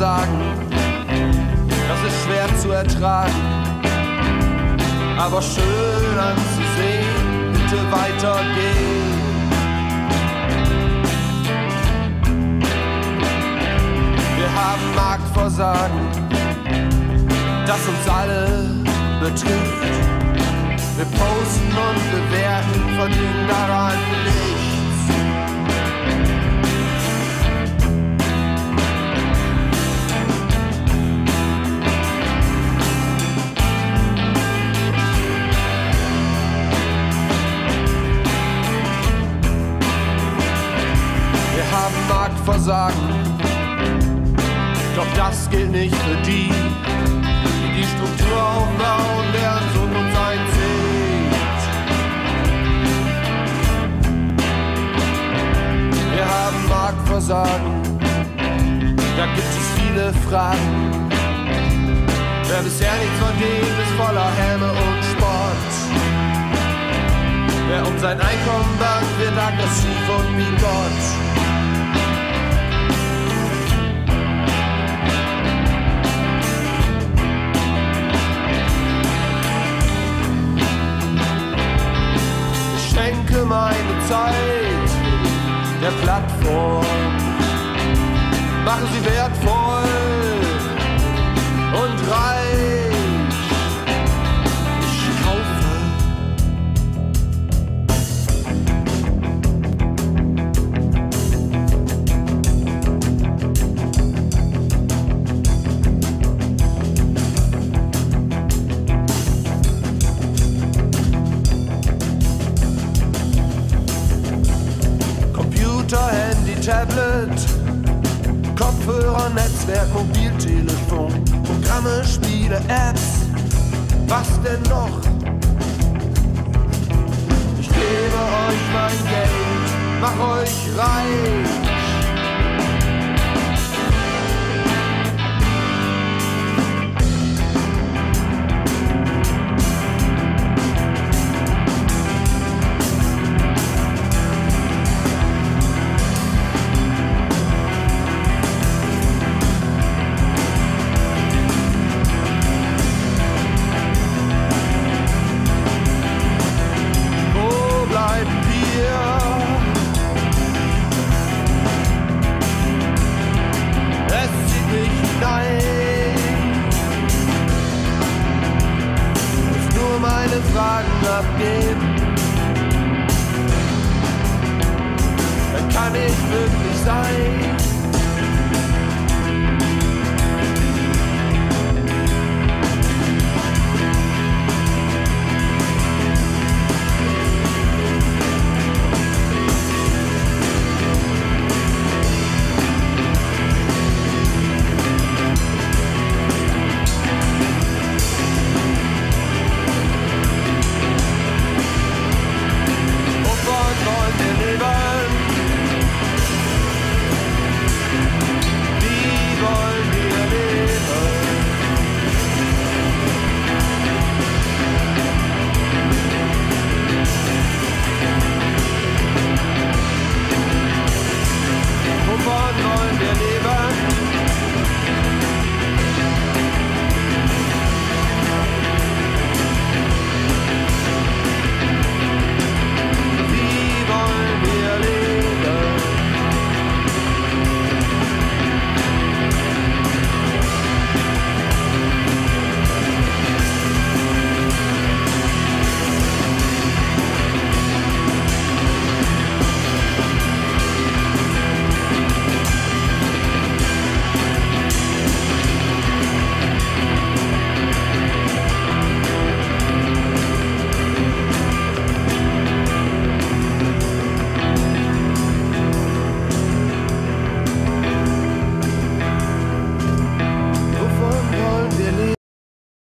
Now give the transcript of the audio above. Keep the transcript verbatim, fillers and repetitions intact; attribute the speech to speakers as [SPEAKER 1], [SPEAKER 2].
[SPEAKER 1] Versagen, das ist schwer zu ertragen, aber schön anzusehen, bitte weitergehen. Wir haben Marktversagen, das uns alle betrifft. Wir posten und bewerten, verdienen daran nichts. Wir haben Marktversagen, doch das gilt nicht für die, die die Struktur aufbauen, deren Zukunft einzieht. Wir haben Marktversagen, da gibt es viele Fragen. Wer bisher nichts verdient, ist voller Häme und Sport. Wer um sein Einkommen bangt, wird aggressiv und wie Gott. Meine Zeit der Plattform, machen sie wertvoll und reich. Ich kaufe. Handy, Tablet, Kopfhörer, Netzwerk, Mobiltelefon, Programme, Spiele, Apps, was denn noch? Ich gebe euch mein Geld, mach euch reich. Meine Fragen abgeben, dann kann ich wirklich sein.